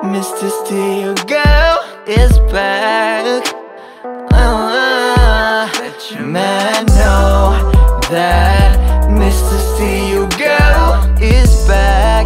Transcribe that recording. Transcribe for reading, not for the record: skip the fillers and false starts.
Mr. Steal girl is back. Let your man know that